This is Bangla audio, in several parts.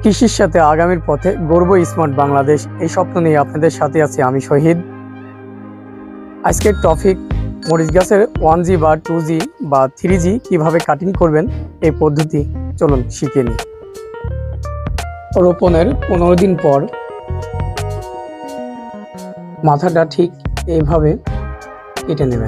কৃষির সাথে আগামীর পথে গড়ব স্মার্ট বাংলাদেশ, এই স্বপ্ন নিয়ে আপনাদের সাথে আছি আমি শহীদ। আজকের টপিক মরিচ গাছের 1G বা 2G বা 3G কিভাবে কাটিং করবেন এই পদ্ধতি চলুন শিখে নিই। রোপণের 15 দিন পর মাথাটা ঠিক এইভাবে কেটে নেবেন।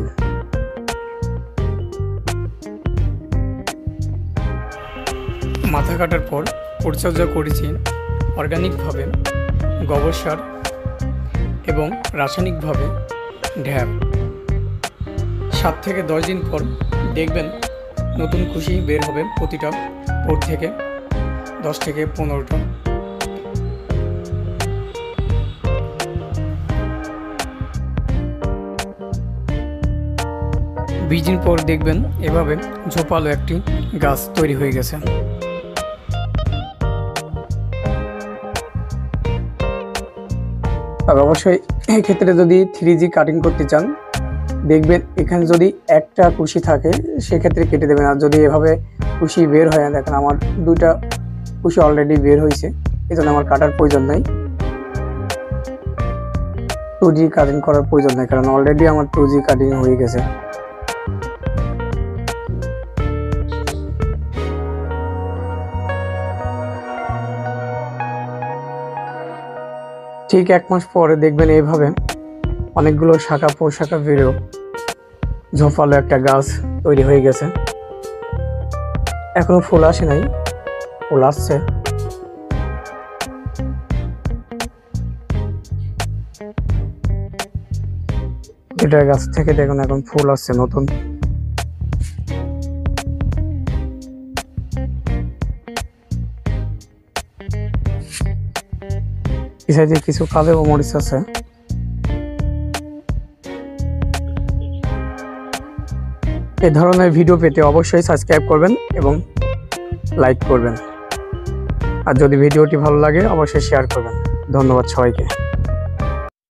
মাথা কাটার পর পরিচর্যা করেছি অর্গানিকভাবে গোবর সার এবং রাসায়নিকভাবে ঢ্যাপ। 7 থেকে 10 দিন পর দেখবেন নতুন কুশি বের হবে প্রতিটা পর থেকে 10 থেকে 15টা। বিশ দিন পর দেখবেন এভাবে ঝোপালো একটি গাছ তৈরি হয়ে গেছে। আর অবশ্যই এক্ষেত্রে যদি 3G কাটিং করতে চান দেখবেন এখানে যদি একটা কুশি থাকে সেক্ষেত্রে কেটে দেবেন। আর যদি এভাবে কুশি বের হয়, দেখেন আমার 2টা কুশি অলরেডি বের হয়েছে, এই জন্য আমার কাটার প্রয়োজন নাই। 2G কাটিং করার প্রয়োজন নাই, কারণ অলরেডি আমার 2G কাটিং হয়ে গেছে। ঠিক 1 মাস পরে দেখবেন এইভাবে অনেকগুলো শাখা পোশাখা বেরো ঝোপালো একটা গাছ তৈরি হয়ে গেছে। এখনো ফুল আসে নাই, ফুল আসছে। এটা গাছ থেকে দেখুন এখন ফুল আসছে নতুন। এই সাইডে কিছু কালো মরিচ আছে। এই ধরনের ভিডিও পেতে অবশ্যই সাবস্ক্রাইব করবেন এবং লাইক করবেন। আর যদি ভিডিওটি ভালো লাগে অবশ্যই শেয়ার করবেন। ধন্যবাদ সবাইকে।